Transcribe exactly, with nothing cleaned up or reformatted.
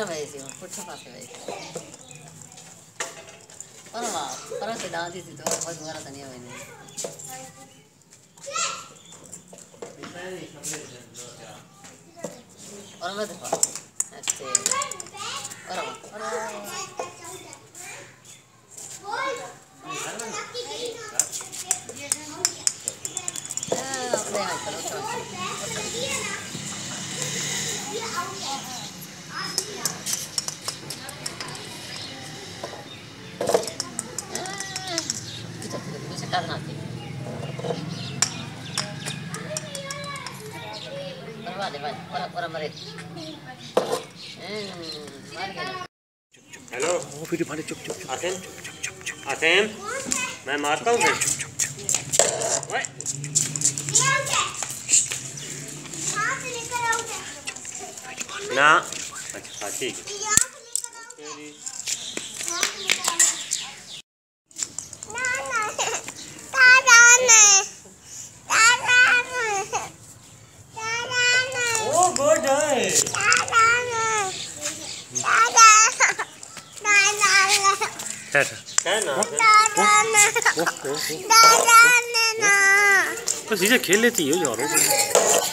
पर वैसे हो पुट्ठे पासे वैसे पर वाह पर से दादी थी तो बहुत बुरा तो नहीं हुई नहीं और मैं देखो अच्छे और और vale, vale, ora, ora Maret. Hello वो फिर भाले चुप चुप आसिम आसिम मैं मारता हूँ फिर ना अच्छा ठीक है तो चीजें खेल लेती है जो